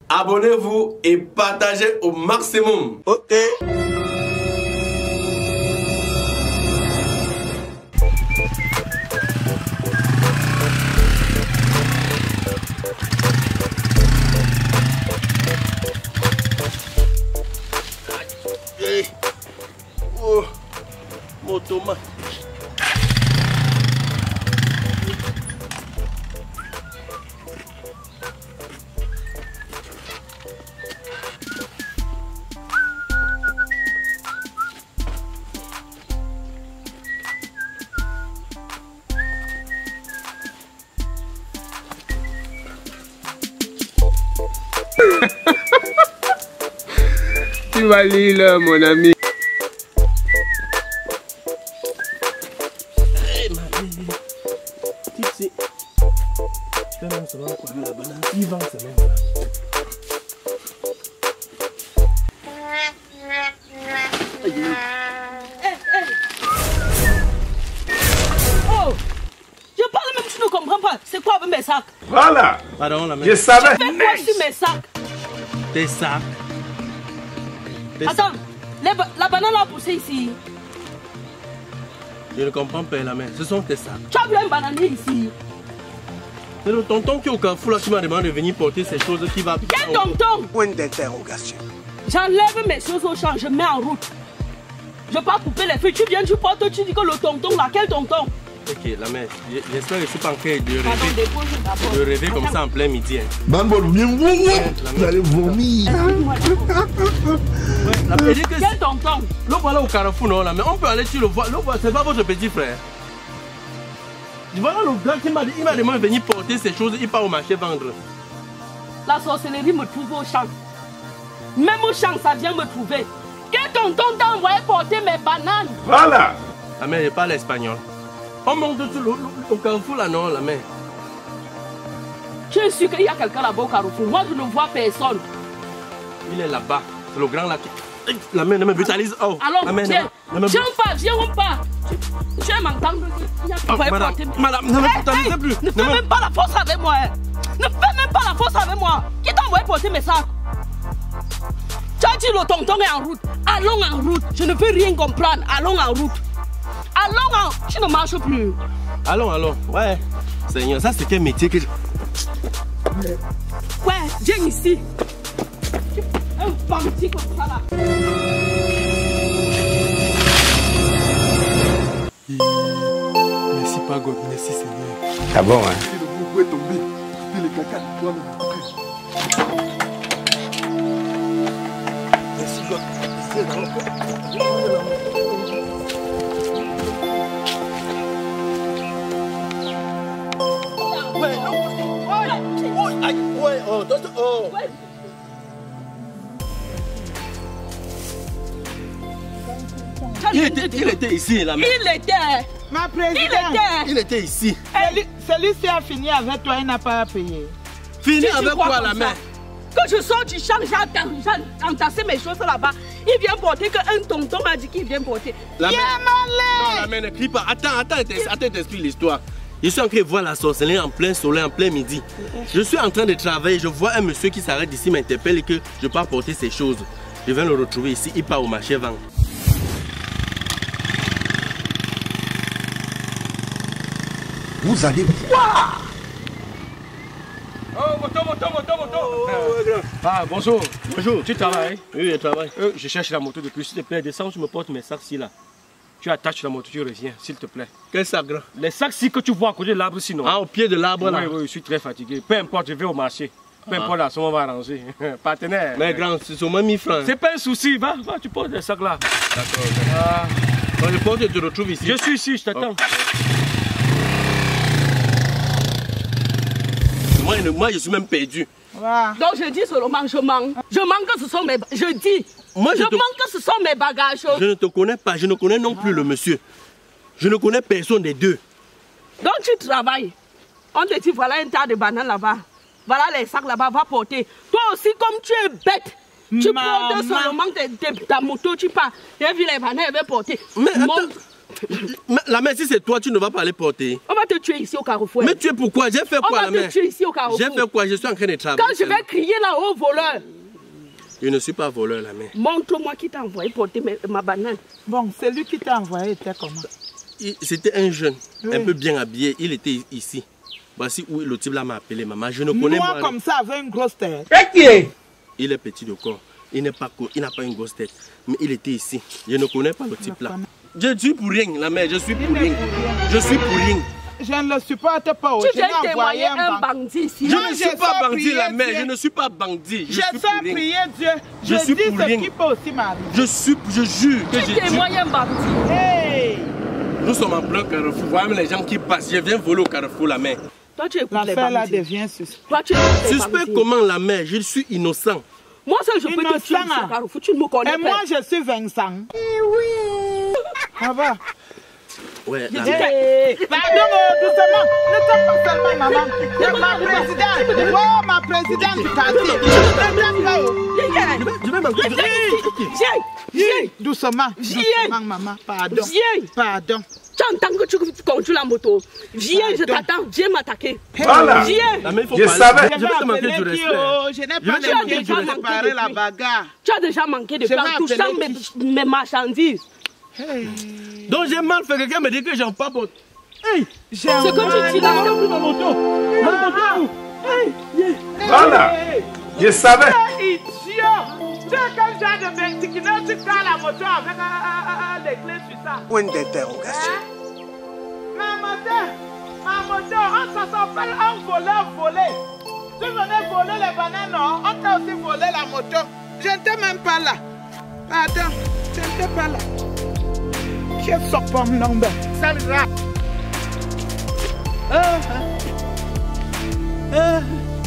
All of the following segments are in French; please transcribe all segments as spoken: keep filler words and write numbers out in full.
abonnez-vous et partagez au maximum. Ok. Oh, mon tomate. Tu vas lire mon ami. Hey, ma bébé. Tu sais. Je vais recevoir quoi la banane. Il vend ça même. Oh, je parle même, tu ne comprends pas. C'est quoi avec mes sacs? Voilà. Pardon, la mère. Je savais. Tu fais quoi sur mes sacs? Tes sacs. Tes Attends, les ba- la banane a poussé ici. Je ne comprends pas, la mère. Ce sont tes sacs. Tu as vu un bananier ici? C'est le tonton qui est au carrefour là qui m'a demandé de venir porter ces choses qui va. Quel tonton? Point d'interrogation. J'enlève mes choses au champ, je mets en route. Je ne vais pas couper les feux. Tu viens, tu portes, tu dis que le tonton là, quel tonton? Ok, la mère. J'espère que je ne suis pas en train de Pardon, rêver. dépose d'abord. De rêver comme ça en plein midi. Hein. Bambol, bien vous allez vomir. Ouais, la mère dit que Quel tonton? le voilà au carrefour, non, là, mais on peut aller sur le voir. Le voilà, c'est pas votre petit frère. Voilà le blanc qui m'a dit, il m'a demandé de venir porter ces choses, il part au marché vendre. La sorcellerie me trouve au champ. Même au champ, ça vient me trouver. Quel tonton t'a envoyé porter mes bananes? Voilà. La mère, je parle espagnol. On monte sur le, le, au carrefour là, non, la mère. Je suis sûr qu'il y a quelqu'un là-bas au carrefour. Moi, je ne vois personne. Il est là-bas. C'est le grand là qui. La mère ne me brutalise. Oh. Alors, la mère, viens, ne me- viens pas, viens pas. Tu vas m'entendre. Il y a Oh, envoyé madame, porter mes- madame, ne me Hey, brutalisez hey, plus. Ne Ne fais me- même pas la force avec moi. Hein. Ne fais même pas la force avec moi. Qui t'a envoyé porter mes sacs? Tu as dit le tonton est en route. Allons en route. Je ne peux rien comprendre. Allons en route. Allons en... Tu ne marches plus. Allons, allons. Ouais. Seigneur, ça c'est quel métier que je. Ouais, viens ici. Un bandit comme ça là. Merci pas God, merci Seigneur. Ah bon, hein? Si le boubou est tombé, quittez les caca de toi Merci God. Ouais, non. Oh, aïe, ouais, oh, docteur, oh. Ouais. Il était, il était ici, la mère. Il était. Ma Il présidente, était. Il était ici. celui- celui-ci a fini avec toi, il n'a pas à payer. Fini Si tu avec crois quoi, comme la ça, mère? que je sors du champ, j'ai entassé mes choses là-bas. Il vient porter que un tonton m'a dit qu'il vient porter. La Viens, mère. Non, la mère ne crie pas. Attends, attends, attends, attends, t'explique l'histoire. Je suis en train de voir la sorcellerie en plein soleil, en plein midi. Je suis en train de travailler, je vois un monsieur qui s'arrête ici, m'interpelle et que je peux apporter ces choses. Je viens le retrouver ici, il part au marché vendre. Vous allez voir. Oh, moto, moto, moto, moto. Ah, bonjour. Bonjour, tu travailles? Oui, je travaille. Euh, je cherche la moto depuis, s'il te plaît, descends, tu me portes mes sacs ci là. Tu attaches la moto, tu reviens, s'il te plaît. Quel sac grand? Les sacs ci que tu vois à côté de l'arbre sinon. Ah, au pied de l'arbre là. Oui, oui, je suis très fatigué. Peu importe, je vais au marché. Peu importe, la somme on va arranger. Partenaire. Mais grand, c'est seulement mille francs. C'est pas un souci, va, va, tu portes les sacs là. D'accord. Ah, Quand je porte, je te retrouve ici. je suis ici, je t'attends. Moi, je- moi, je suis même perdu. Voilà. Donc je dis seulement, je manque. Je manque que ce sont mes... Je dis. Moi, je je te- manque que ce sont mes bagages. Je ne te connais pas, je ne connais non plus le monsieur. Je ne connais personne des deux. Donc tu travailles. On te dit, voilà un tas de bananes là-bas. Voilà les sacs là-bas, va porter. Toi aussi, comme tu es bête, tu Maman. portes seulement tes- tes- ta moto, tu pars. J'ai vu les bananes, elle va porter. Mais attends. Monte. Mais la mère, si c'est toi, tu ne vas pas aller porter. On va te tuer ici au carrefour. Mais tu es pourquoi? J'ai fait quoi, la mère? On va te tuer ici au carrefour. J'ai fait quoi? Je suis en train de travailler. Quand je vais crier là au voleur. Je ne suis pas voleur, la mère. Montre-moi qui t'a envoyé porter ma banane. Bon, celui qui t'a envoyé était comment? C'était un jeune, oui. un peu bien habillé. Il était ici. Voici où le type là m'a appelé, maman. Je ne connais pas. Moi, comme ça, avec une grosse tête. Il est petit de corps. Il n'a pas, pas une grosse tête. Mais il était ici. Je ne connais pas le type là. Je suis pour rien, la mère. Je suis pour rien. Je suis pour rien. Je ne le supporte pas. Tu viens témoigner un bandit ici. Je ne suis pas bandit, la mère. Je ne suis pas bandit. Je sais prier Dieu. Je suis pour rien. Qui peut aussi m'arriver. Je suis, je jure que je Tu témoignes un bandit. Hey! Nous sommes en plein carrefour. Voilà les gens qui passent. Je viens voler au carrefour, la mère. Toi, tu écoutes les bandits. L'affaire là devient suspect. Toi, tu écoutes les suspect bandits. comment, la mère? Je suis innocent. Moi seul, je peux te tuer ici au carrefour. Tu ne me connais pas. Et moi, je suis Vincent. Eh oui. Ça va. Ouais, Je la dis, mère. hey, pardon, doucement. Ne t'en pas seulement, maman. C'est ma présidente. Oh, ma présidente du quartier. Je vais m'engager. Viens, viens. Doucement. Viens. Doucement, maman. Pardon. Viens. Pardon. Tu entends que tu conduis la moto. Viens, je t'attends. Viens m'attaquer. Voilà. Viens. La mère, il faut Je parler. savais. Je vais te manquer du respect. Je n'ai pas vais de déjà de préparer la bagarre. Tu as déjà manqué de Je vais temps touchant appeler mes, mes marchandises. Hey. Donc j'ai mal fait. Quelqu'un me dit que j'en pas pour. Hey! J'ai Ce que tu dis là, Ma moto! Ma moto! Hey! Voilà. Je savais. Idiot! Tu es quel genre de Mexicain? Tu prends la moto avec euh, les clés sur ça. Point d'interrogation. Hein? Ma moto! Ma moto! On s'appelle un voleur volé. Tu venais voler les bananes, non? On t'a aussi volé la moto. Je n'étais même pas là. Pardon, je n'étais pas là. Je sors pas mon nom. Ça me rate. Ah, ah,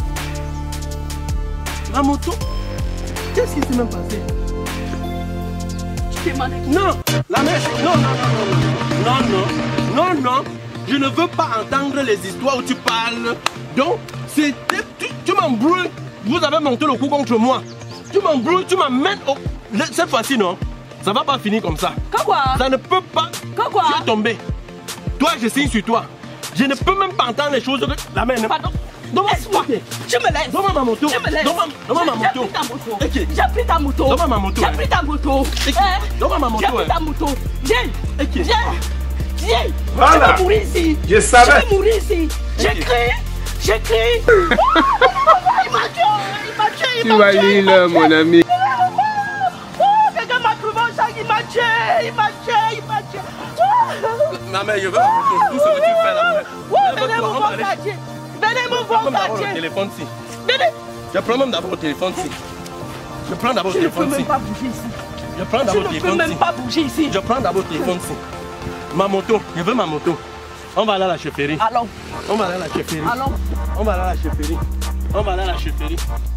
ma moto? Qu'est-ce qui s'est même passé? Tu t'es mal. Non! La mère! Non, non, non, non, non, non, non, non, je ne veux pas entendre les histoires où tu parles. Donc, c'était. Tu, tu m'embrouilles. Vous avez monté le coup contre moi. Tu m'embrouilles, tu m'amènes au. Cette fois-ci, non. Ça va pas finir comme ça. Quoi? Ça ne peut pas. Quoi? Tu es tombé. Toi, je signe sur toi. Je ne peux même pas entendre les choses. La mère ne... Pardon. Laisse-moi. Tu me laisses. Donne-moi ma moto. Tu me laisses. Donne-moi ma moto. J'ai pris ta moto. Okay. J'ai pris ta moto. Donne-moi ma moto. J'ai pris ta moto. Okay. Eh? Donne-moi ma moto. J'ai pris ta moto. Viens. Okay. Viens. Viens. Voilà. Je vais mourir ici. Je savais. Je vais mourir ici. J'ai Okay. crié. J'ai crié. Il m'a tué. Il m'a tué. Tu vas lire, mon ami. Quelqu'un m'a trouvé au sac. Il m'a tué. Il m'a tué. Il m'a tué. Ma mère, je veux tout ce que tu fais là. Venez me voir quartier. Venez me voir Je prends d'abord le quartier. téléphone ici. Venez. Je prends même d'abord le téléphone ici. Je prends d'abord le Je ne peux téléphone même ici. pas bouger ici. Je prends Je d'abord le ne peux téléphone même ici. pas bouger ici. Je prends d'abord le téléphone ici. Ma moto, je veux ma moto. On va aller à la chefferie. Allons. On va aller à la chefferie. Allons. On va aller à la chefferie. On va aller à la chefferie.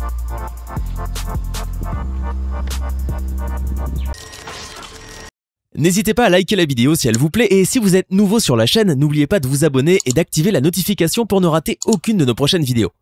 N'hésitez pas à liker la vidéo si elle vous plaît et si vous êtes nouveau sur la chaîne, n'oubliez pas de vous abonner et d'activer la notification pour ne rater aucune de nos prochaines vidéos.